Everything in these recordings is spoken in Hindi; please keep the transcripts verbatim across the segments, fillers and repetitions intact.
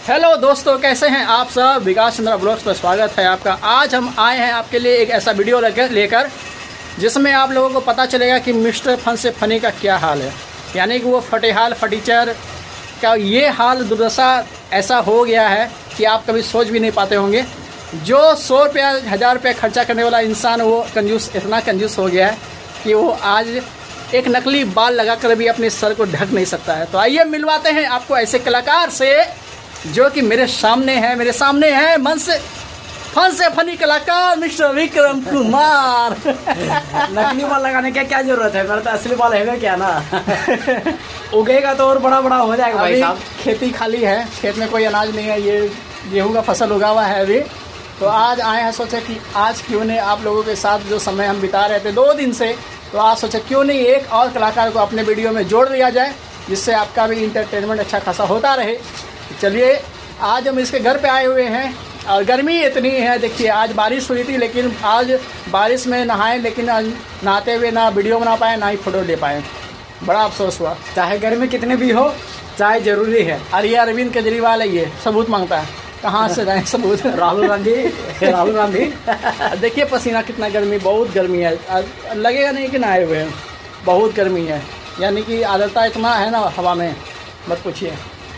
हेलो दोस्तों, कैसे हैं आप सब। विकास चंद्रा ब्लॉग्स पर स्वागत है आपका। आज हम आए हैं आपके लिए एक ऐसा वीडियो लेकर जिसमें आप लोगों को पता चलेगा कि मिस्टर फन से फनी का क्या हाल है। यानी कि वो फटेहाल फटीचर का ये हाल दुर्दशा ऐसा हो गया है कि आप कभी सोच भी नहीं पाते होंगे। जो सौ रुपया हज़ार रुपया खर्चा करने वाला इंसान वो कंजूस, इतना कंजूस हो गया है कि वो आज एक नकली बाल लगाकर भी अपने सर को ढक नहीं सकता है। तो आइए मिलवाते हैं आपको ऐसे कलाकार से जो कि मेरे सामने है मेरे सामने है मन से फन से फनी कलाकार मिस्टर विक्रम कुमार। नकली बाल लगाने की क्या जरूरत है, मेरा तो असली बाल है क्या ना। उगेगा तो और बड़ा बड़ा हो जाएगा भाई साहब। खेती खाली है, खेत में कोई अनाज नहीं है, ये गेहूं का फसल उगा हुआ है अभी। तो आज आए हैं, सोचे कि आज क्यों नहीं आप लोगों के साथ जो समय हम बिता रहे थे दो दिन से, तो आज सोचे क्यों नहीं एक और कलाकार को अपने वीडियो में जोड़ दिया जाए, जिससे आपका भी इंटरटेनमेंट अच्छा खासा होता रहे। चलिए, आज हम इसके घर पे आए हुए हैं और गर्मी इतनी है। देखिए, आज बारिश हुई थी लेकिन आज बारिश में नहाए, लेकिन नहाते हुए ना वीडियो बना पाए ना ही फोटो ले पाए। बड़ा अफसोस हुआ। चाहे गर्मी कितने भी हो, चाहे जरूरी है। और ये अरविंद केजरीवाल है, ये सबूत मांगता है। कहाँ से जाए सबूत। राहुल गांधी राहुल गांधी देखिए पसीना कितना, गर्मी बहुत गर्मी है, लगेगा नहीं कि नहाए हुए हैं। बहुत गर्मी है, यानी कि आर्द्रता इतना है ना हवा में, मत पूछिए।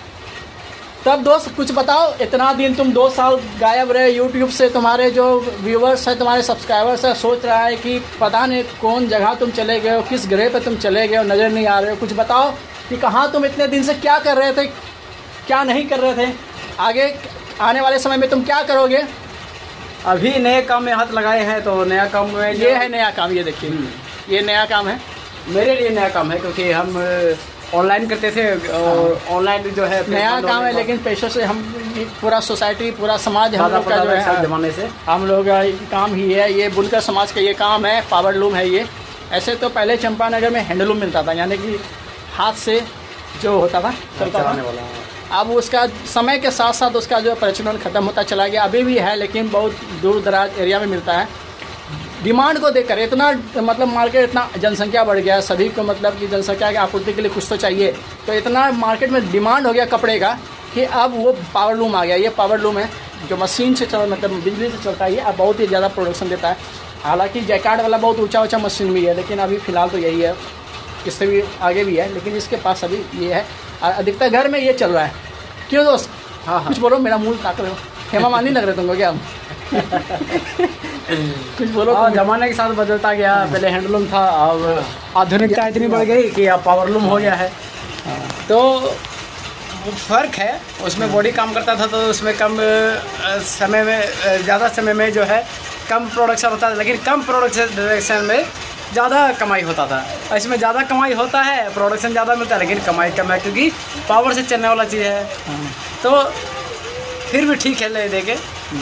तब दोस्त कुछ बताओ, इतना दिन तुम दो साल गायब रहे यूट्यूब से, तुम्हारे जो व्यूवर्स हैं, तुम्हारे सब्सक्राइबर्स हैं, सोच रहा है कि पता नहीं कौन जगह तुम चले गए हो, किस ग्रह पे तुम चले गए हो, नज़र नहीं आ रहे हो। कुछ बताओ कि कहाँ तुम इतने दिन से क्या कर रहे थे, क्या नहीं कर रहे थे, आगे आने वाले समय में तुम क्या करोगे। अभी नए काम में हाथ लगाए हैं, तो नया काम में ये है नया काम। ये देखिए, ये नया काम है, मेरे लिए नया काम है, क्योंकि हम ऑनलाइन करते थे और ऑनलाइन जो है नया काम है। लेकिन पैसों से हम पूरा सोसाइटी, पूरा समाज हम लोग का जो है जमाने से हम लोग काम ही है। ये बुनकर समाज का ये काम है, पावर लूम है ये। ऐसे तो पहले चंपानगर में हैंडलूम मिलता था, यानी कि हाथ से जो होता था चलता था। अब उसका समय के साथ साथ उसका जो प्रचलन खत्म होता चला गया। अभी भी है लेकिन बहुत दूर दराज एरिया में मिलता है। डिमांड को देखकर इतना मतलब मार्केट, इतना जनसंख्या बढ़ गया, सभी को मतलब कि जनसंख्या की आपूर्ति के लिए कुछ तो चाहिए, तो इतना मार्केट में डिमांड हो गया कपड़े का कि अब वो पावर लूम आ गया। ये पावर लूम है जो मशीन से चल मतलब बिजली से चलता है। ये अब बहुत ही ज़्यादा प्रोडक्शन देता है। हालांकि जैकार्ड वाला बहुत ऊंचा ऊंचा मशीन भी है, लेकिन अभी फ़िलहाल तो यही है, इससे भी आगे भी है, लेकिन इसके पास अभी ये है। और अधिकतर घर में ये चल रहा है। क्यों दोस्त? हाँ हाँ, कुछ बोलो, मेरा मूल ताक रहे हो, हेमा मालिनी लग रहे तुमको क्या हम? कुछ बोलो। हाँ, जमाने के साथ बदलता गया। पहले हैंडलूम था, अब आधुनिकता इतनी बढ़ गई कि अब पावरलूम हो गया है। तो फ़र्क है, उसमें बॉडी काम करता था तो उसमें कम समय में, ज़्यादा समय में जो है कम प्रोडक्शन होता था, लेकिन कम प्रोडक्शन में ज़्यादा कमाई होता था। इसमें ज़्यादा कमाई होता है, प्रोडक्शन ज़्यादा मिलता है, लेकिन कमाई कम है क्योंकि पावर से चलने वाला चीज़ है। तो फिर भी ठीक है, ले देके।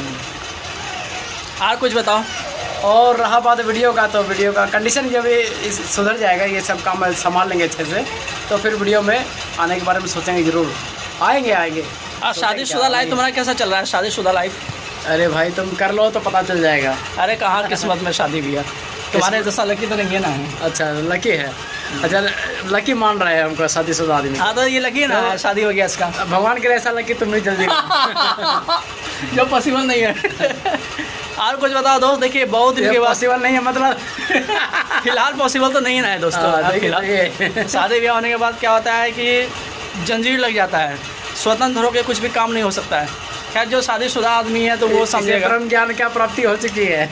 और कुछ बताओ। और रहा बात वीडियो का, तो वीडियो का कंडीशन जब ये सुधर जाएगा, ये सब काम संभाल लेंगे अच्छे से, तो फिर वीडियो में आने के बारे में सोचेंगे। ज़रूर आएंगे आएंगे। और शादीशुदा लाइफ तुम्हारा कैसा चल रहा है? शादीशुदा लाइफ? अरे भाई, तुम कर लो तो पता चल जाएगा। अरे कहाँ किस्मत में शादी भी है, तुम्हारे जैसा लकी तो नहीं है ना। अच्छा, लकी है। अच्छा, लकी मान रहे हैं हमको शादीशुदा आदमी। हाँ, तो ये लकी ना, तो शादी हो गया इसका। भगवान के ऐसा लकी तुम नहीं जल्दी जो पॉसिबल नहीं है। और कुछ बताओ दोस्त। देखिए, बहुत दिन के बाद पॉसिबल नहीं है, मतलब फिलहाल पॉसिबल तो नहीं है दोस्तों। फिलहाल शादी ब्याह होने के बाद क्या होता है कि जंजीर लग जाता है, स्वतंत्र होकर कुछ भी काम नहीं हो सकता है। खैर, जो शादीशुदा आदमी है तो वो समझेगा ब्रह्म ज्ञान क्या प्राप्ति हो चुकी है।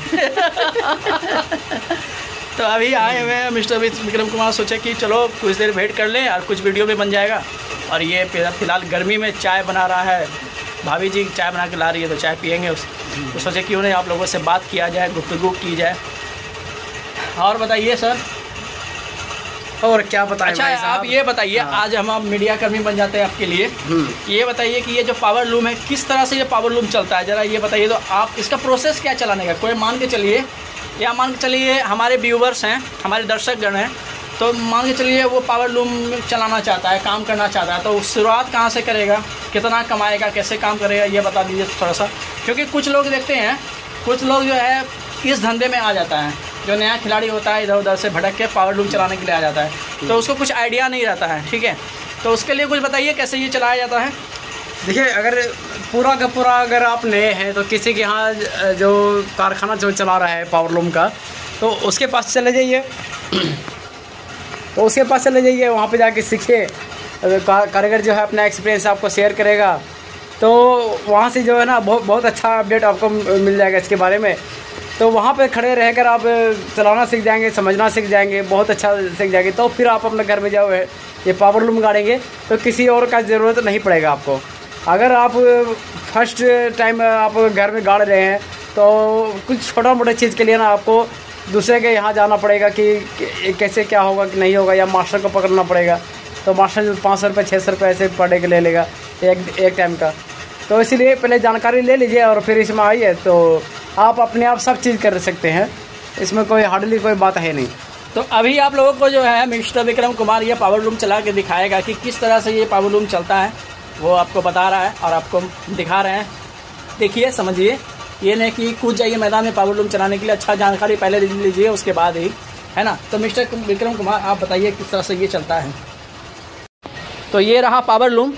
तो अभी आए हुए हैं मिस्टर विक्रम कुमार, सोचे कि चलो कुछ देर वेट कर लें और कुछ वीडियो भी बन जाएगा। और ये फिलहाल गर्मी में चाय बना रहा है, भाभी जी चाय बना के ला रही है, तो चाय पियेंगे उस तो सोचे क्यों नहीं आप लोगों से बात किया जाए, गुफ्तगू की जाए। और बताइए सर। और क्या बताएं? अच्छा, आप ये बताइए, हाँ। आज हम आप मीडिया कर्मी बन जाते हैं आपके लिए। ये बताइए कि ये जो पावर लूम है, किस तरह से ये पावर लूम चलता है, ज़रा ये बताइए। तो आप इसका प्रोसेस क्या चलाने का, कोई मान के चलिए, या मान के चलिए हमारे व्यूवर्स हैं, हमारे दर्शकगण हैं, तो मान के चलिए वो पावर लूम चलाना चाहता है, काम करना चाहता है, तो शुरुआत कहाँ से करेगा, कितना कमाएगा, कैसे काम करेगा, ये बता दीजिए थोड़ा सा। क्योंकि कुछ लोग देखते हैं, कुछ लोग जो है इस धंधे में आ जाता है, जो नया खिलाड़ी होता है इधर उधर से भटक के पावर लूम चलाने के लिए आ जाता है, तो उसको कुछ आइडिया नहीं रहता है। ठीक है, तो उसके लिए कुछ बताइए कैसे ये चलाया जाता है। देखिए, अगर पूरा का पूरा अगर आप नए हैं तो किसी के यहाँ जो कारखाना जो चला रहा है पावर लूम का, तो उसके पास चले जाइए तो उसके पास चले जाइए वहाँ पे जाके सीखिए। कारीगर जो है अपना एक्सपीरियंस आपको शेयर करेगा, तो वहाँ से जो है ना बहुत बहुत अच्छा अपडेट आपको मिल जाएगा इसके बारे में। तो वहाँ पे खड़े रहकर आप चलाना सीख जाएंगे, समझना सीख जाएंगे, बहुत अच्छा सीख जाएंगे। तो फिर आप अपने घर में जाओ ये पावर लूम गाड़ेंगे तो किसी और का ज़रूरत नहीं पड़ेगा आपको। अगर आप फर्स्ट टाइम आप घर में गाड़ रहे हैं तो कुछ छोटा मोटा चीज़ के लिए ना आपको दूसरे के यहाँ जाना पड़ेगा कि कैसे क्या होगा कि नहीं होगा, या मास्टर को पकड़ना पड़ेगा। तो मास्टर जो पाँच सौ रुपये छः सौ रुपये ऐसे पर डे के ले लेगा एक एक टाइम का। तो इसीलिए पहले जानकारी ले लीजिए और फिर इसमें आइए, तो आप अपने आप सब चीज़ कर सकते हैं। इसमें कोई हार्डली कोई बात है नहीं। तो अभी आप लोगों को जो है मिस्टर विक्रम कुमार ये पावर लूम चला के दिखाएगा कि किस तरह से ये पावर लूम चलता है, वो आपको बता रहा है और आपको दिखा रहे हैं। देखिए, समझिए, ये नहीं कि कूद जाइए मैदान में पावर लूम चलाने के लिए। अच्छा जानकारी पहले ले लीजिए, उसके बाद ही, है ना। तो मिस्टर विक्रम कुमार आप बताइए किस तरह से ये चलता है। तो ये रहा पावर लूम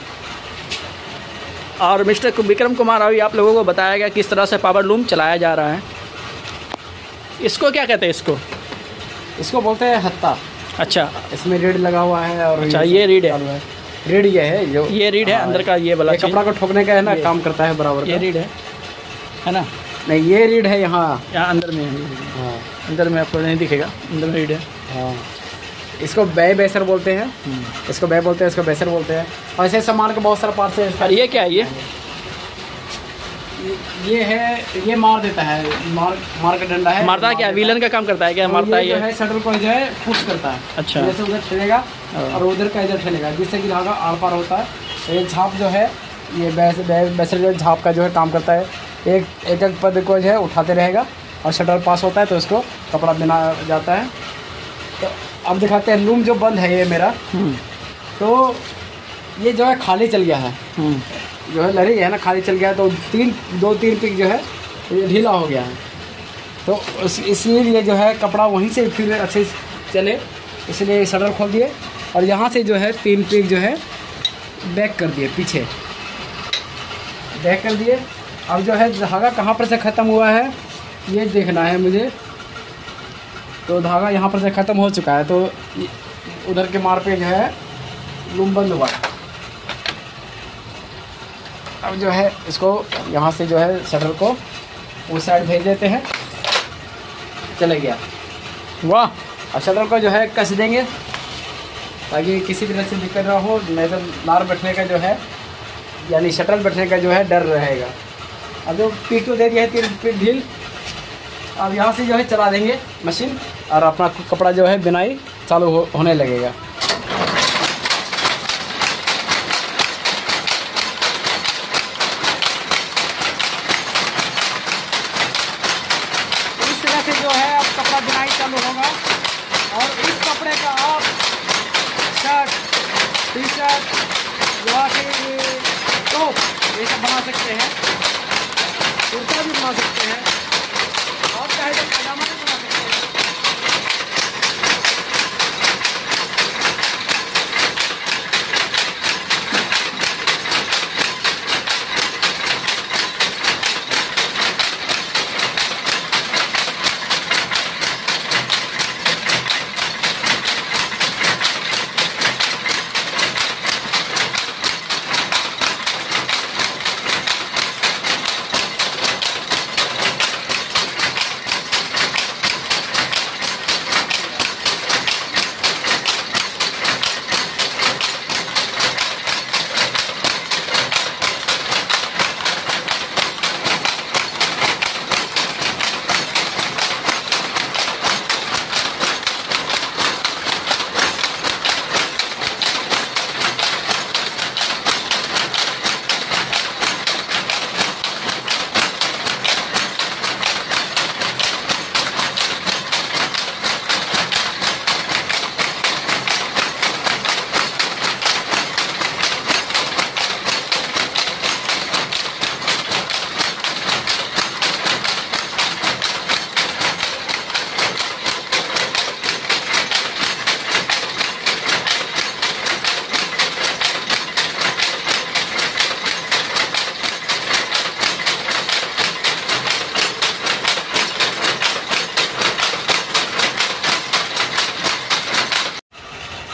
और मिस्टर विक्रम कुमार अभी आप लोगों को बताया गया किस तरह से पावर लूम चलाया जा रहा है। इसको क्या कहते हैं? इसको इसको बोलते हैं हत्ता। अच्छा, इसमें रीड लगा हुआ है। और अच्छा, ये रीड है, रीड ये है जो ये रीड है अंदर का, ये वाला कपड़ा को ठोकने का है ना, काम करता है बराबर। ये रीड है है ना? नहीं, ये रीड है यहाँ यहाँ अंदर में है। हाँ, अंदर में आपको नहीं दिखेगा, अंदर में रीड है। हाँ, इसको बै बेसर बोलते हैं, इसको बै बोलते हैं, इसको बेसर बोलते हैं। और ऐसे सामान का बहुत सारा पार्ट्स है। और ये क्या है? ये ये है, ये मार देता है, मार मार का डंडा है। मारता है क्या? विलन का काम करता है क्या? मारता है? ये है शटल को जो है पुश करता है। अच्छा, जैसे उधर ठेलेगा और उधर का इधर ठेलेगा, जिससे कि धागा आर पार होता है। ये झाप जो है, ये बेसर जो झाप का जो है काम करता है। एक एक एक पद को जो है उठाते रहेगा और शटर पास होता है तो इसको कपड़ा बिना जाता है। तो अब दिखाते हैं लूम जो बंद है ये मेरा। तो ये जो है खाली चल गया है, जो है लरी है ना, खाली चल गया है। तो तीन दो तीन पिक जो है ये ढीला हो गया है। तो इसीलिए जो है कपड़ा वहीं से फिर अच्छे से चले, इसलिए शटर खोल दिए और यहाँ से जो है तीन पिक जो है बैक कर दिए, पीछे बैक कर दिए। अब जो है धागा कहाँ पर से ख़त्म हुआ है ये देखना है मुझे। तो धागा यहाँ पर से ख़त्म हो चुका है, तो उधर के मार पे जो है लूम बंद हुआ। अब जो है इसको यहाँ से जो है शटर को उस साइड भेज देते हैं, चले गया। वाह। और शटर को जो है कस देंगे ताकि किसी तरह से दिक्कत ना हो, नहीं तो नार बैठने का जो है यानी शटर बैठने का जो है डर रहेगा। अब जो पीठ को दे दिया है तीन पीठ ढील, अब यहाँ से जो है चला देंगे मशीन और अपना कपड़ा जो है बिनाई चालू हो, होने लगेगा। इस तरह से जो है अब कपड़ा बिनाई चालू होगा और इस कपड़े का आप शर्ट, टी शर्ट, या फिर टॉप ये सब बना सकते हैं, कुर्ता भी बना सकते हैं और चाहे तो पजामा भी बना सकते हैं।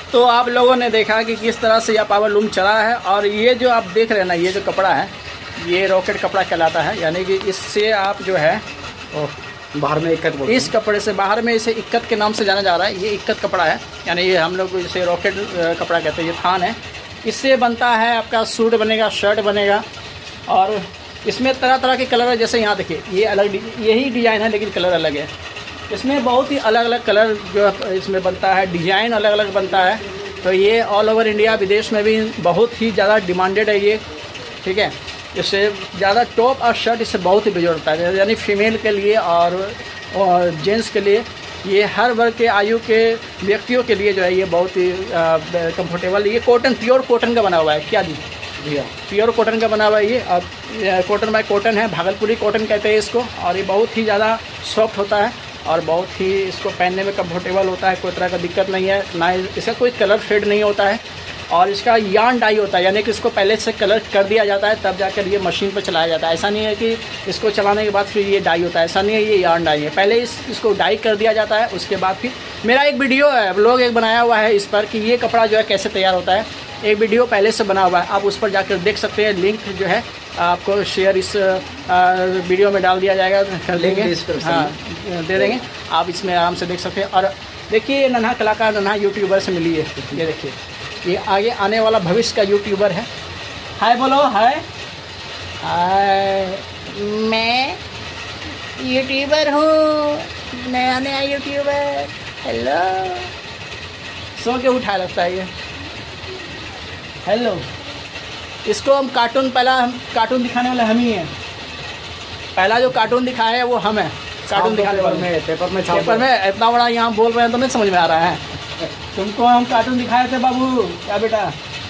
तो आप लोगों ने देखा कि किस तरह से यह पावर लूम चला है। और ये जो आप देख रहे हैं ना, ये जो कपड़ा है ये रॉकेट कपड़ा कहलाता है, यानी कि इससे आप जो है बाहर में इक्कत बोलते हैं। इस कपड़े से बाहर में इसे इक्कत के नाम से जाना जा रहा है। ये इक्कत कपड़ा है, यानी ये हम लोग इसे रॉकेट कपड़ा कहते हैं। ये थान है, इससे बनता है आपका सूट बनेगा, शर्ट बनेगा। और इसमें तरह तरह के कलर है, जैसे यहाँ देखिए ये अलग यही डिज़ाइन है लेकिन कलर अलग है। इसमें बहुत ही अलग अलग कलर जो इसमें बनता है, डिज़ाइन अलग अलग बनता है। तो ये ऑल ओवर इंडिया विदेश में भी बहुत ही ज़्यादा डिमांडेड है ये, ठीक है। इससे ज़्यादा टॉप और शर्ट इससे बहुत ही बेजोड़ता है, यानी फीमेल के लिए और, और जेंट्स के लिए, ये हर वर्ग के आयु के व्यक्तियों के लिए जो है ये बहुत ही कंफर्टेबल। ये कॉटन, प्योर कॉटन का बना हुआ है। क्या जी जी हाँ, प्योर कॉटन का बना हुआ है ये। और कॉटन बाय कॉटन है, भागलपुरी कॉटन कहते हैं इसको। और ये बहुत ही ज़्यादा सॉफ्ट होता है और बहुत ही इसको पहनने में कंफर्टेबल होता है, कोई तरह का दिक्कत नहीं है, ना इसका कोई कलर फेड नहीं होता है। और इसका यार्न डाई होता है, यानी कि इसको पहले से कलर कर दिया जाता है तब जाकर ये मशीन पर चलाया जाता है। ऐसा नहीं है कि इसको चलाने के बाद फिर ये डाई होता है, ऐसा नहीं है। ये यार्न डाई है, पहले इस इसको डाई कर दिया जाता है, उसके बाद फिर मेरा एक वीडियो है, ब्लॉग एक बनाया हुआ है इस पर कि ये कपड़ा जो है कैसे तैयार होता है। एक वीडियो पहले से बना हुआ है, आप उस पर जाकर देख सकते हैं। लिंक जो है आपको शेयर इस वीडियो में डाल दिया जाएगा, कर देंगे, हाँ दे देंगे, आप इसमें आराम से देख सकते हैं। और देखिए ये नन्हा कलाकार नन्हा यूट्यूबर से मिली है, ये देखिए ये आगे आने वाला भविष्य का यूट्यूबर है। हाय बोलो, हाय हाय, मैं यूट्यूबर हूँ, नया नया यूट्यूबर, हेलो। सो के उठाया लगता है ये, हेलो। इसको हम कार्टून, पहला हम कार्टून दिखाने वाले हम ही हैं। पहला जो कार्टून दिखाया है वो हम है, कार्टून दिखाने वाले में, पेपर में पेपर में इतना बड़ा यहाँ बोल रहे हैं तो नहीं समझ में आ रहा है। तुमको हम कार्टून दिखाए थे बाबू, क्या बेटा?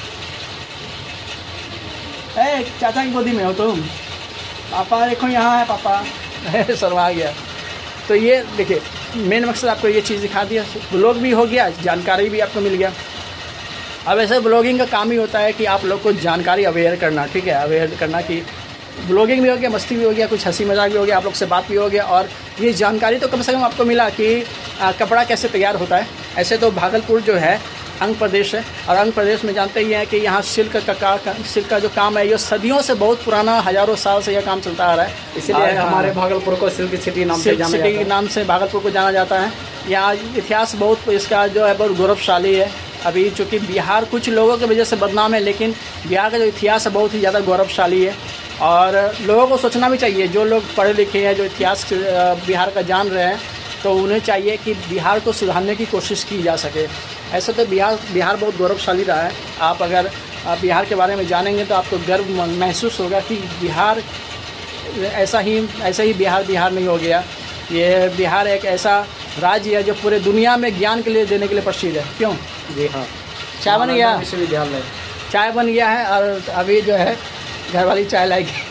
ए, चाचा की गोदी में हो तुम? पापा देखो यहाँ है पापा। शर्मा गया। तो ये देखिए मेन मकसद आपको ये चीज़ दिखा दिया, ब्लॉग भी हो गया, जानकारी भी आपको मिल गया। अब ऐसे ब्लॉगिंग का काम ही होता है कि आप लोग को जानकारी अवेयर करना, ठीक है, अवेयर करना कि ब्लॉगिंग भी हो गया, मस्ती भी हो गया, कुछ हंसी मजाक भी हो गया, आप लोग से बात भी हो गया। और ये जानकारी तो कम से कम आपको मिला कि आ, कपड़ा कैसे तैयार होता है। ऐसे तो भागलपुर जो है अंग प्रदेश है, और अंग प्रदेश में जानते ही हैं कि यहाँ सिल्क का, का, का सिल्क का जो काम है ये सदियों से बहुत पुराना, हज़ारों साल से यह काम चलता आ रहा है। इसीलिए हमारे भागलपुर को सिल्क सिटी नाम से जाना सिटी के नाम से भागलपुर को जाना जाता है। यहाँ इतिहास बहुत इसका जो है बहुत गौरवशाली है। अभी चूँकि बिहार कुछ लोगों की वजह से बदनाम है, लेकिन बिहार का जो इतिहास है बहुत ही ज़्यादा गौरवशाली है। और लोगों को सोचना भी चाहिए, जो लोग पढ़े लिखे हैं, जो इतिहास बिहार का जान रहे हैं, तो उन्हें चाहिए कि बिहार को सुधारने की कोशिश की जा सके। ऐसे तो बिहार बिहार बहुत गौरवशाली रहा है। आप अगर आप बिहार के बारे में जानेंगे तो आपको गर्व महसूस होगा कि बिहार ऐसा ही ऐसा ही बिहार बिहार नहीं हो गया। ये बिहार एक ऐसा राज्य है जो पूरे दुनिया में ज्ञान के लिए देने के लिए प्रसिद्ध है। क्यों? जी हाँ। चाय बन गया, विश्वविद्यालय चाय बन गया है, और अभी जो है घर वाली चाय लाएगी।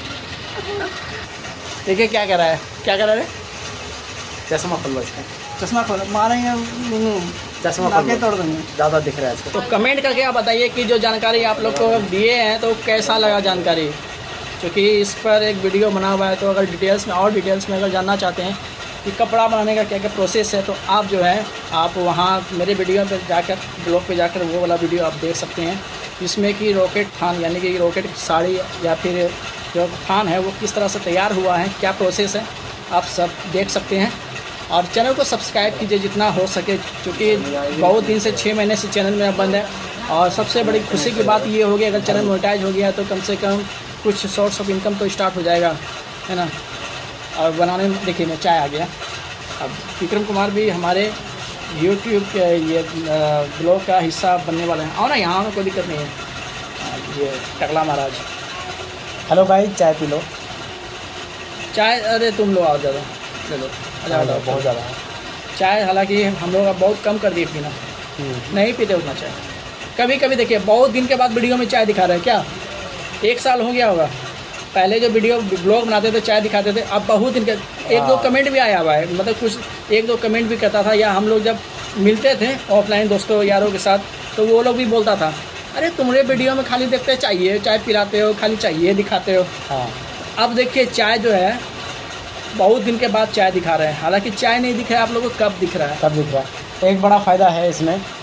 देखिए क्या कर रहा है, क्या कर रहा है? चश्मा खोल लो इसका, चश्मा खोल, मारेंगे, चश्मा खोल तोड़ देंगे, ज़्यादा दिख रहा है इसको। तो कमेंट करके आप बताइए कि जो जानकारी आप लोग को दिए हैं तो कैसा लगा जानकारी। क्योंकि इस पर एक वीडियो बना हुआ है, तो अगर डिटेल्स में और डिटेल्स में अगर जानना चाहते हैं कि कपड़ा बनाने का क्या क्या प्रोसेस है, तो आप जो है आप वहाँ मेरे वीडियो पर जाकर, ब्लॉग पे जाकर वो वाला वीडियो आप देख सकते हैं, जिसमें कि रॉकेट थान यानी कि रॉकेट साड़ी या फिर जो थान है वो किस तरह से तैयार हुआ है, क्या प्रोसेस है, आप सब देख सकते हैं। और चैनल को सब्सक्राइब कीजिए जितना हो सके, क्योंकि बहुत दिन से छः महीने से चैनल मेरा बंद है। और सबसे बड़ी खुशी की बात ये होगी अगर चैनल मोनेटाइज हो गया तो कम से कम कुछ सोर्स ऑफ इनकम तो स्टार्ट हो जाएगा, है ना। और बनाने में देखिए मैं चाय आ गया। अब विक्रम कुमार भी हमारे यूट्यूब के ये ब्लॉग का हिस्सा बनने वाले हैं। आओ ना यहाँ, में कोई दिक्कत नहीं है। ये टकला महाराज, हेलो भाई, चाय पी लो। चाय, अरे तुम लोग आओ, ज़्यादा ले लो, ज़्यादा बहुत ज़्यादा चाय। हालांकि हम लोग बहुत कम कर दिए पीना, नहीं पीते उतना चाय। कभी कभी देखिए बहुत दिन के बाद वीडियो में चाय दिखा रहे हैं, क्या एक साल हो गया होगा। पहले जो वीडियो ब्लॉग बनाते थे चाय दिखाते थे, अब बहुत दिन के एक दो कमेंट भी आया हुआ है, मतलब कुछ एक दो कमेंट भी करता था। या हम लोग जब मिलते थे ऑफलाइन दोस्तों यारों के साथ, तो वो लोग भी बोलता था, अरे तुम्हारे वीडियो में खाली देखते चाहिए चाय पिलाते हो, खाली चाहिए दिखाते हो। हाँ। अब देखिए चाय जो है बहुत दिन के बाद चाय दिखा रहे हैं। हालांकि चाय नहीं दिख रहा है आप लोगों को, कब दिख रहा है? कब दिख रहा है। एक बड़ा फ़ायदा है इसमें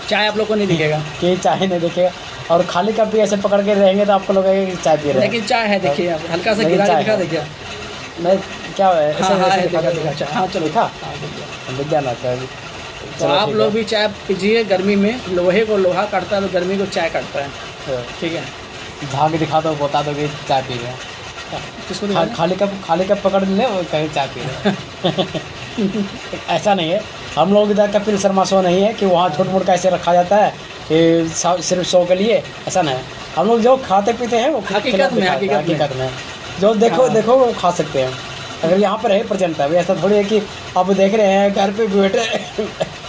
चाय आप लोग को नहीं दिखेगा कि चाय नहीं दिखेगा, और खाली कप भी ऐसे पकड़ के रहेंगे तो आपको लगेगा कि चाय पी रहे हैं। लेकिन चाय है, देखिए आप हल्का सा गिरा के दिखा, देखिए नहीं क्या है ऐसे हाँ, हाँ, ऐसे है, दिखा दिखा, दिखा दिखा, हाँ चलो दिखा हाँ, दिख जाना चाहिए। तो आप लोग भी चाय पीजिए, गर्मी में लोहे को लोहा काटता है तो गर्मी को चाय काटता है, ठीक है। झाग दिखा दो, बता दो कि चाय पी रहे हैं, किसको खा, खाली कप खाली कप पकड़ ले वो कहीं चाय पी रहे हैं। ऐसा नहीं है, हम लोग इधर कपिल शर्मा शो नहीं है कि वहाँ छोट मोट कैसे रखा जाता है कि सिर्फ शो के लिए, ऐसा नहीं है। हम लोग जो खाते पीते हैं वो हकीकत में हकीकत में जो देखो देखो वो खा सकते हैं, अगर यहाँ पर है प्रेजेंट है। ऐसा थोड़ी है कि आप देख रहे हैं घर पे बैठे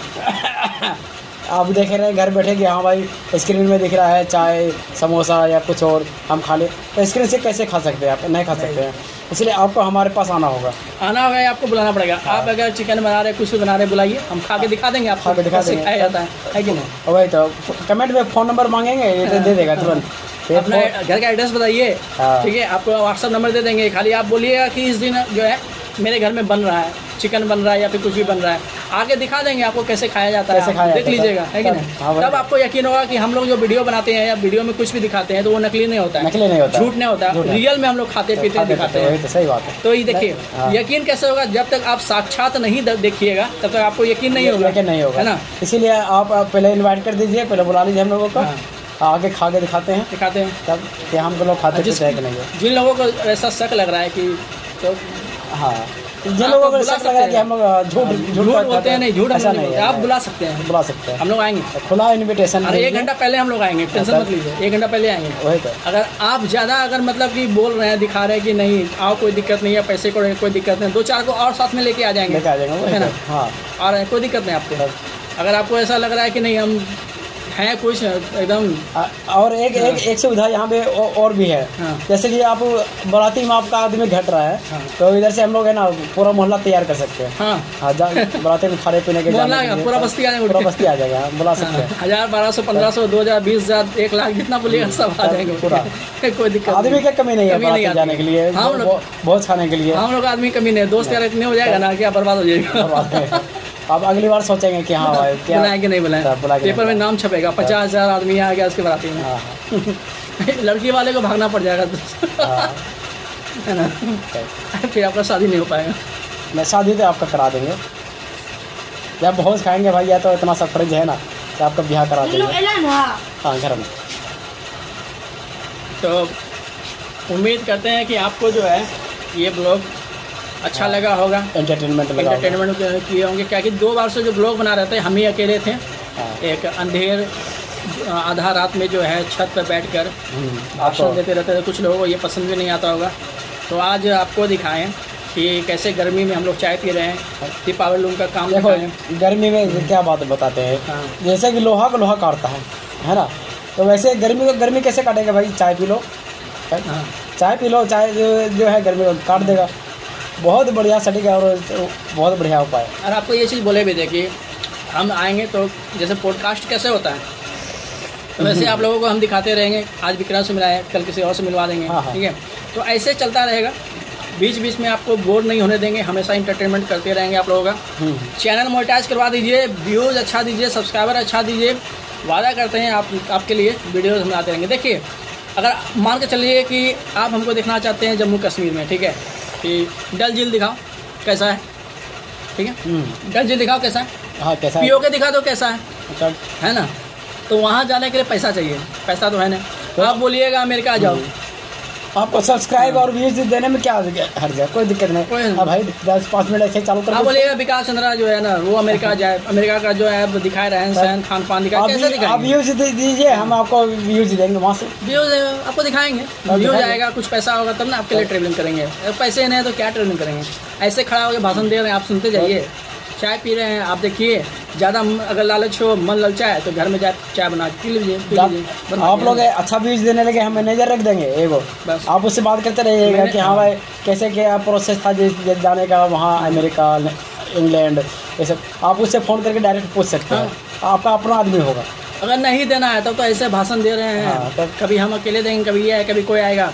आप देख रहे हैं घर बैठे कि हाँ भाई स्क्रीन में दिख रहा है चाय समोसा या कुछ और, हम खा ले, तो स्क्रीन से कैसे खा सकते हैं? आप नहीं खा सकते हैं, इसलिए आपको हमारे पास आना होगा। आना होगा या आपको बुलाना पड़ेगा। हाँ। आप अगर चिकन बना रहे कुछ भी बना रहे बुलाइए, हम खा के दिखा देंगे, आप खा के दिखा देंगे, खाया जाता है, है कि नहीं? वही तो कमेंट में फ़ोन नंबर मांगेंगे, ये तो दे देगा तुरंत। अपना घर का एड्रेस बताइए, ठीक है, आपको व्हाट्सअप नंबर दे देंगे, खाली आप बोलिएगा कि इस दिन जो है मेरे घर में बन रहा है चिकन बन रहा है या फिर कुछ भी बन रहा है, आगे दिखा देंगे आपको कैसे खाया जाता है, आप देख लीजिएगा, है कि नहीं? तब आपको यकीन होगा कि हम लोग जो वीडियो बनाते हैं या वीडियो में कुछ भी दिखाते हैं तो वो नकली नहीं होता है, नकली नहीं होता, झूठ नहीं होता, रियल में हम लोग खाते पीते दिखाते हैं। तो सही बात है। तो ये देखिए यकीन कैसे होगा, जब तक आप साक्षात नहीं देखिएगा तब तक आपको यकीन नहीं होगा, यकीन नहीं होगा, है ना? इसीलिए आप पहले इन्वाइट कर दीजिए, पहले बुला लीजिए हम लोगों को, आगे खा के दिखाते हैं दिखाते हैं तब कि हम लोग खाते पीते हैं कि नहीं। जिन लोगों को ऐसा शक लग रहा है कि तो हाँ जिन लोगों को शक लग रहा है कि हम लोग झूठ झूठ होते हैं, नहीं झूठ ऐसा नहीं है, आप बुला सकते हैं, बुला सकते हैं, हम लोग आएंगे, खुला इन्विटेशन। अरे एक घंटा पहले हम लोग आएंगे, टेंशन मत लीजिए, एक घंटा पहले आएंगे। वही तो, अगर आप ज़्यादा अगर मतलब कि बोल रहे हैं दिखा रहे हैं कि नहीं आओ कोई दिक्कत नहीं है, पैसे को कोई दिक्कत नहीं, दो चार को और साथ में लेके आ जाएंगे, लेके आ जाएंगे, है ना? हाँ और कोई दिक्कत नहीं आपको। अगर आपको ऐसा लग रहा है कि नहीं हम हैं कुछ एकदम, और एक एक एक सुविधा यहाँ पे और भी है, हाँ। जैसे कि आप बाराती में आपका आदमी घट रहा है, हाँ। तो इधर से हम लोग है ना पूरा मोहल्ला तैयार कर सकते हैं, हाँ। हाँ, बाराती में खाने पीने के पूरा बस्ती आ जाएगा, पूरा बस्ती आ जाएगा, बुला सकते हैं। हजार बारह सौ पंद्रह सौ दो हजार बीस हजार एक लाख जितना बोलिएगा सब आ जाएंगे पूरा, कोई दिक्कत आदमी की कमी नहीं है बाराती जाने के लिए, हम लोग बहुत खाने के लिए हम लोग आदमी कमी नहीं है, दोस्त यार इतने हो जाएगा ना क्या बर्बाद हो जाएगा। आप अगली बार सोचेंगे कि हाँ भाई क्या बुलाएं कि नहीं बुलाएं, पेपर में नाम छपेगा पचास हजार आदमी आ गया उसके बाराती में, लड़की वाले को भागना पड़ जाएगा, है ना? फिर आपका शादी नहीं हो पाएगा। मैं शादी तो आपका करा देंगे, जब बहुत खाएंगे भाई, या तो इतना सा फर्ज है ना कि आपका ब्याह करा देंगे, हाँ घर में। तो उम्मीद करते हैं कि आपको जो है ये ब्लॉग अच्छा हाँ। लगा होगा, एंटरटेनमेंट लगा एंटरटेनमेंट किए होंगे, क्या कि दो बार से जो ब्लॉग बना रहे थे हम ही अकेले थे, हाँ। एक अंधेर आधा रात में जो है छत पर बैठकर भाषण देते रहते थे, कुछ लोगों को ये पसंद भी नहीं आता होगा, तो आज आपको दिखाएं कि कैसे गर्मी में हम लोग चाय पी रहे हैं, कि पावर लूम का काम देखो गर्मी में क्या बात बताते हैं, हाँ। जैसे कि लोहा का लोहा काटता है है ना, तो वैसे गर्मी को गर्मी कैसे काटेगा भाई, चाय पी लो, हाँ। चाय पी लो, चाय जो है गर्मी को काट देगा, बहुत बढ़िया सटीक है और बहुत बढ़िया उपाय। और आपको ये चीज़ बोले भी थे कि हम आएंगे तो जैसे पॉडकास्ट कैसे होता है, तो वैसे आप लोगों को हम दिखाते रहेंगे, आज विक्रम से मिलाए कल किसी और से मिलवा देंगे, ठीक है? तो ऐसे चलता रहेगा, बीच बीच में आपको बोर नहीं होने देंगे, हमेशा इंटरटेनमेंट करते रहेंगे आप लोगों का। चैनल मोनेटाइज करवा दीजिए, व्यूज़ अच्छा दीजिए, सब्सक्राइबर अच्छा दीजिए, वादा करते हैं आप आपके लिए वीडियोज़ हम लाते रहेंगे। देखिए अगर मान के चलिए कि आप हमको देखना चाहते हैं जम्मू कश्मीर में, ठीक है, कि डल झील दिखाओ कैसा है, ठीक है, डल झील दिखाओ कैसा है, हाँ कैसा पीओ के दिखा दो कैसा है, है ना? तो वहाँ जाने के लिए पैसा चाहिए, पैसा तो है नहीं, तो आप बोलिएगा अमेरिका आ जाओ, आपको सब्सक्राइब और व्यूज देने में क्या हर जाए, कोई दिक्कत नहीं, कोई हाँ भाई दस पाँच मिनट ऐसे चालू कर। आप बोलिएगा विकास चंद्रा जो है ना वो अमेरिका जाए, अमेरिका का जो है दिखाए रहन सहन खान पान दिखाए, कैसे दिखाएंगे? आप व्यूज दीजिए, हम आपको व्यूज देंगे, वहाँ से व्यूज आपको दिखाएंगे, व्यूज आएगा, कुछ पैसा होगा तब ना आपके लिए ट्रेवलिंग करेंगे, पैसे नहीं तो क्या ट्रेवलिंग करेंगे? ऐसे खड़ा होकर भाषण दे रहे हैं, आप सुनते जाइए, चाय पी रहे हैं, आप देखिए ज़्यादा अगर लालच हो, मन ललचाए तो घर में जाए चाय बना पी लीजिए। आप लोग अच्छा व्यूज देने लगे, हम मैनेजर रख देंगे एगो, बस आप उससे बात करते रहिएगा कि हाँ भाई कैसे क्या प्रोसेस था जाने का वहाँ अमेरिका इंग्लैंड, ये सब आप उससे फ़ोन करके डायरेक्ट पूछ सकते हैं, आपका अपना आदमी होगा। अगर नहीं देना है तब तो ऐसे भाषण दे रहे हैं, कभी हम अकेले देंगे, कभी ये है, कभी कोई आएगा,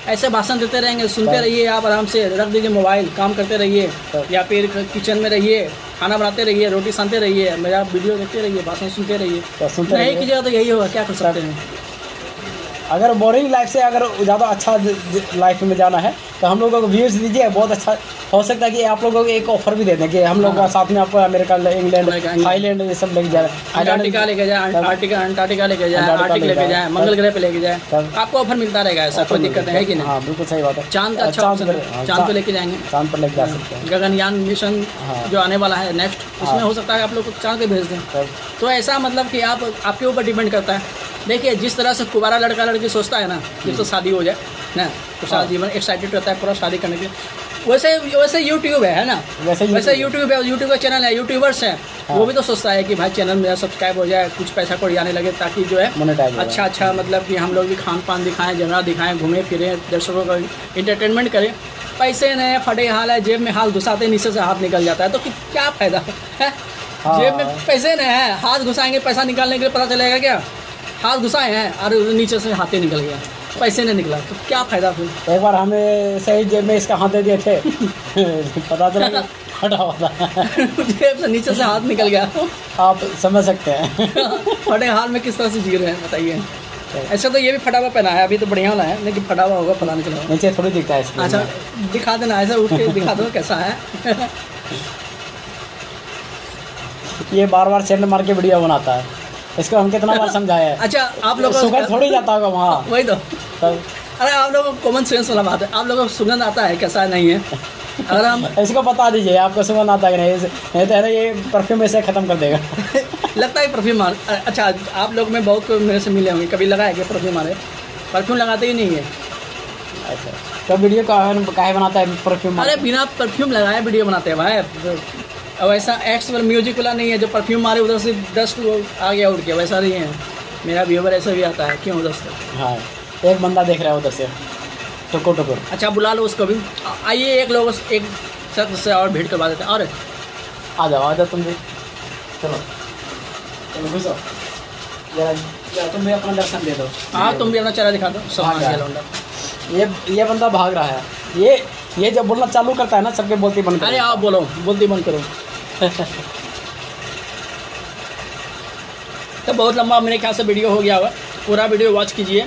ऐसे भाषण देते रहेंगे, सुनते रहिए आप आराम से, रख दीजिए मोबाइल, काम करते रहिए या फिर किचन में रहिए, खाना बनाते रहिए, रोटी सानते रहिए, मेरा वीडियो देखते रहिए, भाषण सुनते रहिए। नहीं कीजिएगा तो यही होगा, क्या कर सकते हैं। अगर बोरिंग लाइफ से अगर ज़्यादा अच्छा लाइफ में जाना है तो हम लोगों को व्यूज़ दीजिए, बहुत अच्छा हो सकता है कि आप लोगों को एक ऑफर भी दे दें कि हम लोग हाँ। साथ में आपको अमेरिका, इंग्लैंड, थाईलैंड ये सब लेके जाए, अंटार्कटिका लेके जाए, अंटार्कटिका अंटार्कटिका लेके जाए, आर्टिक लेके जाए, मंगल ग्रह पे लेके जाए, आपको ऑफर मिलता रहेगा, ऐसा कोई दिक्कत है कि नहीं। हाँ बिल्कुल सही बात है। चांद अच्छा, चांद पे लेके जाएंगे, चांद पर लेके जा सकते हैं। गगनयान मिशन जो आने वाला है नेक्स्ट, उसमें हो सकता है आप लोग को चांद पे भेज दें। तो ऐसा मतलब कि आप आपके ऊपर डिपेंड करता है। देखिए जिस तरह से कुवारा लड़का लड़की सोचता है ना कि तो शादी हो जाए ना, तो सारा जीवन एक्साइटेड रहता है पूरा शादी करने के लिए, वैसे वैसे यूट्यूब है ना, वैसे वैसे यूट्यूब है, यूट्यूब का चैनल है, यूट्यूबर्स हैं, हाँ। वो भी तो सोचता है कि भाई चैनल मेरा सब्सक्राइब हो जाए, कुछ पैसा कौड़ी आने लगे, ताकि जो है अच्छा अच्छा मतलब कि हम लोग भी खान पान दिखाएं, जगह दिखाएं, घूमें फिरें, दर्शकों को इंटरटेनमेंट करें। पैसे नहीं, फटे हाल है, जेब में हाथ घुसाते नीचे से हाथ निकल जाता है, तो क्या फ़ायदा है। जेब में पैसे नहीं है, हाथ घुसाएंगे, पैसा निकालने के लिए पता चलेगा क्या, हाथ घुसाए हैं और नीचे से हाथे निकल गया, पैसे नहीं निकला, तो क्या फ़ायदा फिर। एक बार हमें सही जेब में इसका हाथ दे दिए थे पता चला फटा हुआ जेब से नीचे से हाथ निकल गया, आप समझ सकते हैं फटे हाल में किस तरह से जी रहे हैं बताइए। ऐसा तो ये भी फटा हुआ पहना है, अभी तो बढ़िया वाला है, लेकिन फटा हुआ होगा पता नहीं चला, नीचे थोड़ी दिखता है इसमें। अच्छा दिखा देना, ऐसा उठ के दिखा दो कैसा है। ये बार बार सेंड मार के वीडियो बनाता है, इसको हम कितना बार समझाया है। अच्छा आप लोग सुगंध थोड़ी जाता होगा वहाँ, वही तो तब। अरे आप लोगों को कॉमन सेंस वाला बात है, आप लोगों को सुगंध आता है कैसा नहीं है, अगर हम इसको बता दीजिए आपको सुगंध आता है कि नहीं, नहीं तो ये परफ्यूम ऐसे ख़त्म कर देगा लगता है परफ्यूम मार। अच्छा आप लोग में बहुत को मेरे से मिले होंगे, कभी लगा है कि परफ्यूम मारे, परफ्यूम लगाते ही नहीं है। अच्छा तो वीडियो काहे बनाता है परफ्यूम? अरे बिना परफ्यूम लगाए वीडियो बनाते हैं भाई। अब ऐसा एक्स वाला म्यूजिक वाला नहीं है जो परफ्यूम मारे उधर से डस्ट आ गया उड़ के, वैसा नहीं है। मेरा व्यूवर ऐसा भी आता है, क्यों उधर से। हाँ एक बंदा देख रहा है उधर से, टुकुर टुकुर। अच्छा बुला लो उसको भी, आइए एक लोग एक शख्स से और भेंट करवा देते हैं। और आ जाओ आ जाओ तुम भी, चलो चलो घुसो जरा, तुम भी अपना दर्शन दे दो। हाँ तुम भी अपना चेहरा दिखा दो। सब ये ये बंदा भाग रहा है, ये ये जब बोलना चालू करता है ना सबके बोलती बंद। अरे आप बोलो, बोलती बंद करो। तो बहुत लंबा मेरे ख्याल से वीडियो हो गया होगा, पूरा वीडियो वॉच कीजिए,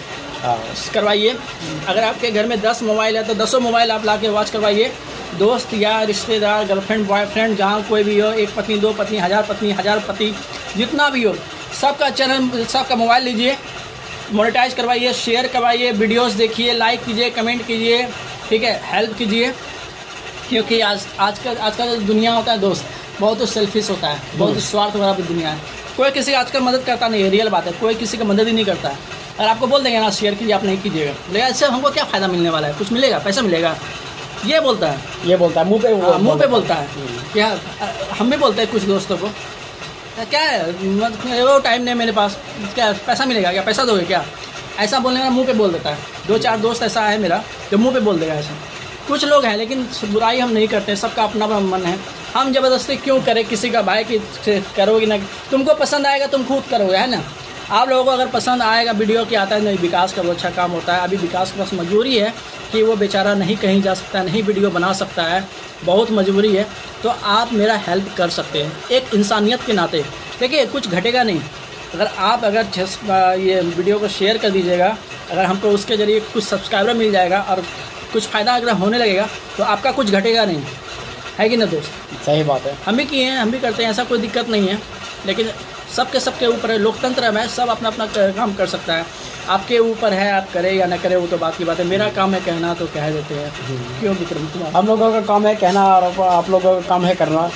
करवाइए। अगर आपके घर में दस मोबाइल है तो दसों मोबाइल आप ला के वॉच करवाइए। दोस्त या रिश्तेदार, गर्लफ्रेंड, बॉयफ्रेंड, जहाँ कोई भी हो, एक पत्नी, दो पत्नी, हज़ार पत्नी, हज़ार पति, जितना भी हो, सबका चैनल, सबका मोबाइल लीजिए, मोनेटाइज करवाइए, शेयर करवाइए, वीडियोस देखिए, लाइक कीजिए, कमेंट कीजिए, ठीक है, हेल्प कीजिए। क्योंकि आज आज का आज का जो दुनिया होता है दोस्त, बहुत सेल्फिश होता है, बहुत स्वार्थ वाला भी दुनिया है। कोई किसी का आजकल मदद करता नहीं है, रियल बात है, कोई किसी का मदद ही नहीं करता है। और आपको बोल देंगे ना शेयर कीजिए, आप नहीं कीजिएगा, लेकिन इससे हमको क्या फ़ायदा मिलने वाला है, कुछ मिलेगा, पैसा मिलेगा, ये बोलता है, ये बोलता है मुँह पे, मुँह पे बोलता है। क्या हम भी बोलते हैं कुछ दोस्तों को, क्या है वो टाइम नहीं मेरे पास, क्या पैसा मिलेगा, क्या पैसा दोगे क्या, ऐसा बोलने का मुंह पे बोल देता है। दो चार दोस्त ऐसा है मेरा जो मुंह पे बोल देगा ऐसा। कुछ लोग हैं, लेकिन बुराई हम नहीं करते, सबका अपना अपना मन है। हम ज़बरदस्ती क्यों करें किसी का भाई कि करोगे ना, तुमको पसंद आएगा तुम खुद करोगे, है ना। आप लोगों को अगर पसंद आएगा वीडियो की, आता है नहीं, विकास का वो अच्छा काम होता है। अभी विकास के पास मजबूरी है कि वो बेचारा नहीं कहीं जा सकता, नहीं वीडियो बना सकता है, बहुत मजबूरी है। तो आप मेरा हेल्प कर सकते हैं एक इंसानियत के नाते। देखिए कुछ घटेगा नहीं, अगर आप अगर ये वीडियो को शेयर कर दीजिएगा, अगर हमको उसके ज़रिए कुछ सब्सक्राइबर मिल जाएगा और कुछ फ़ायदा अगर होने लगेगा तो आपका कुछ घटेगा नहीं, है कि ना दोस्त। सही बात है, हम भी किए हैं, हम भी करते हैं, ऐसा कोई दिक्कत नहीं है। लेकिन सबके सबके ऊपर है, लोकतंत्र में सब अपना अपना काम कर सकता है। आपके ऊपर है, आप करें या ना करें वो तो बात की बात है। मेरा काम है कहना, तो कह देते हैं, क्यों विक्रम तुम्हारा। हम लोगों का काम है कहना और आप लोगों का काम है करना।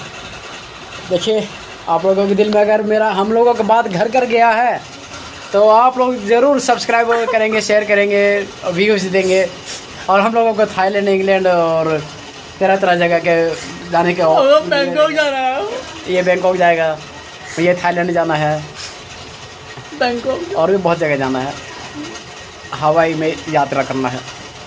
देखिए आप लोगों के दिल में अगर मेरा हम लोगों का बात घर कर गया है तो आप लोग ज़रूर सब्सक्राइब करेंगे, शेयर करेंगे, व्यूज़ देंगे। और हम लोगों को थाईलैंड, इंग्लैंड और तरह तरह जगह के जाने के, बैंकॉक जा रहा है, ये बैंकॉक जाएगा, ये थाईलैंड जाना है, बैंकॉक और भी बहुत जगह जाना है, हवाई में यात्रा करना है।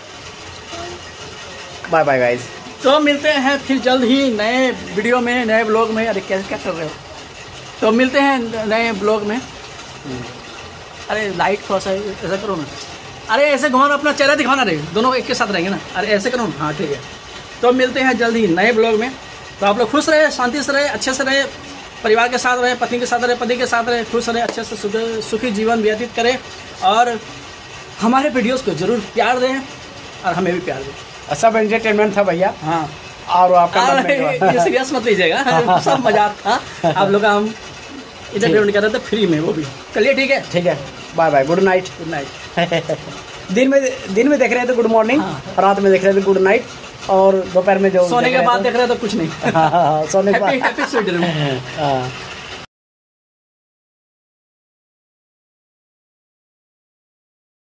Bye bye guys. तो मिलते हैं फिर जल्द ही नए वीडियो में, नए ब्लॉग में। अरे क्या क्या कर रहे हो। तो मिलते हैं नए ब्लॉग में। अरे लाइट थोड़ा सा ऐसा करो ना। अरे ऐसे घुमाना, अपना चेहरा दिखाना रहे, दोनों एक के साथ रहेंगे ना। अरे ऐसे करो, हाँ ठीक है। तो मिलते हैं जल्द ही नए ब्लॉग में। तो आप लोग खुश रहे, शांति से रहे, अच्छे से रहे, परिवार के साथ रहे, पत्नी के साथ रहे, पति के साथ रहे, खुश रहे, अच्छे से सुखी सुखी जीवन व्यतीत करें और हमारे वीडियोस को जरूर प्यार दें और हमें भी प्यार दें। सब एंटरटेनमेंट था भैया। हाँ, और आपका ये सीरियस मत लीजिएगा, सब मजाक था। आप लोग हम इंटरटेनमेंट कर रहे थे फ्री में, वो भी चलिए ठीक है। ठीक है, bye bye, good night. Good night. दिन में दिन में देख रहे थे गुड मॉर्निंग, हाँ। रात में देख रहे थे गुड नाइट, और दोपहर में जो सोने के बाद देख रहे तो कुछ नहीं। हाँ, सोने के बाद हैप्पी हैप्पी स्वीट ड्रीम।